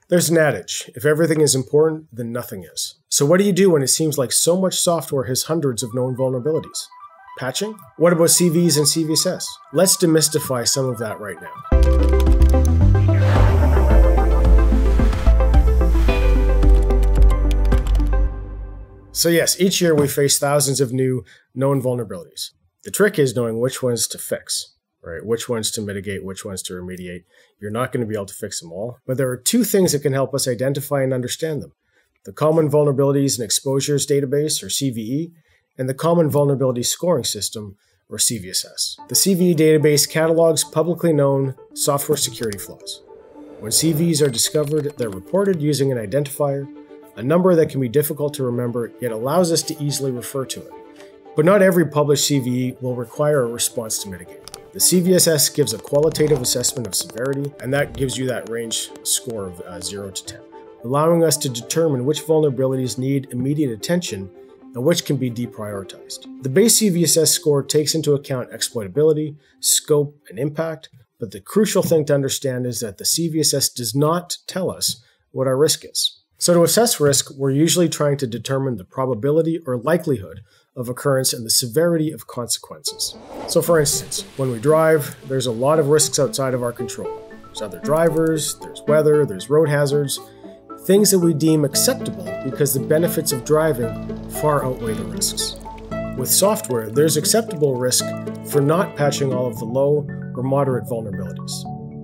There's an adage, if everything is important, then nothing is. So what do you do when it seems like so much software has hundreds of known vulnerabilities? Patching? What about CVEs and CVSS? Let's demystify some of that right now. So yes, each year we face thousands of new known vulnerabilities. The trick is knowing which ones to fix. Right? Which ones to mitigate, which ones to remediate. You're not going to be able to fix them all, but there are two things that can help us identify and understand them. The Common Vulnerabilities and Exposures database, or CVE, and the Common Vulnerability Scoring System, or CVSS. The CVE database catalogs publicly known software security flaws. When CVEs are discovered, they're reported using an identifier, a number that can be difficult to remember, yet allows us to easily refer to it. But not every published CVE will require a response to mitigate. The CVSS gives a qualitative assessment of severity, and that gives you that range score of 0 to 10, allowing us to determine which vulnerabilities need immediate attention and which can be deprioritized. The base CVSS score takes into account exploitability, scope, and impact, but the crucial thing to understand is that the CVSS does not tell us what our risk is. So to assess risk, we're usually trying to determine the probability or likelihood of occurrence and the severity of consequences. So for instance, when we drive, there's a lot of risks outside of our control. There's other drivers, there's weather, there's road hazards, things that we deem acceptable because the benefits of driving far outweigh the risks. With software, there's acceptable risk for not patching all of the low or moderate vulnerabilities.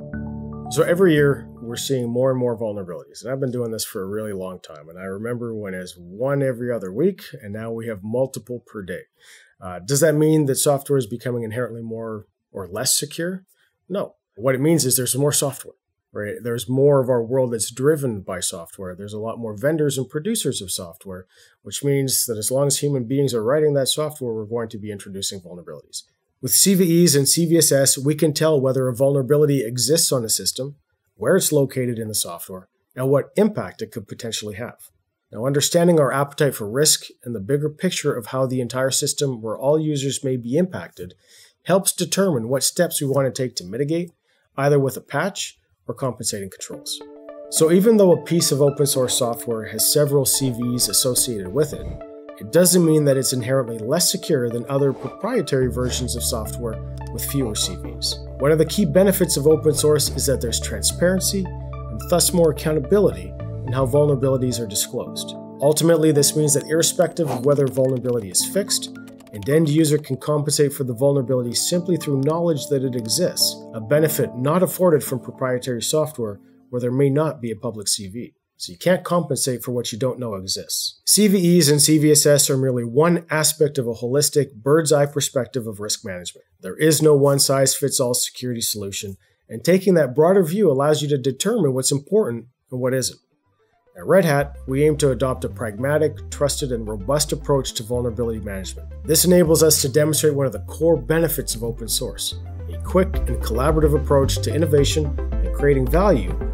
So every year, we're seeing more and more vulnerabilities. And I've been doing this for a really long time. And I remember when it was one every other week, and now we have multiple per day. Does that mean that software is becoming inherently more or less secure? No. What it means is there's more software, right? There's more of our world that's driven by software. There's a lot more vendors and producers of software, which means that as long as human beings are writing that software, we're going to be introducing vulnerabilities. With CVEs and CVSS, we can tell whether a vulnerability exists on a system, where it's located in the software, and what impact it could potentially have. Now, understanding our appetite for risk and the bigger picture of how the entire system where all users may be impacted helps determine what steps we want to take to mitigate, either with a patch or compensating controls. So even though a piece of open source software has several CVEs associated with it, it doesn't mean that it's inherently less secure than other proprietary versions of software with fewer CVEs. One of the key benefits of open source is that there's transparency and thus more accountability in how vulnerabilities are disclosed. Ultimately, this means that irrespective of whether a vulnerability is fixed, an end user can compensate for the vulnerability simply through knowledge that it exists, a benefit not afforded from proprietary software where there may not be a public CVE. So you can't compensate for what you don't know exists. CVEs and CVSS are merely one aspect of a holistic bird's-eye perspective of risk management. There is no one-size-fits-all security solution, and taking that broader view allows you to determine what's important and what isn't. At Red Hat, we aim to adopt a pragmatic, trusted, and robust approach to vulnerability management. This enables us to demonstrate one of the core benefits of open source, a quick and collaborative approach to innovation and creating value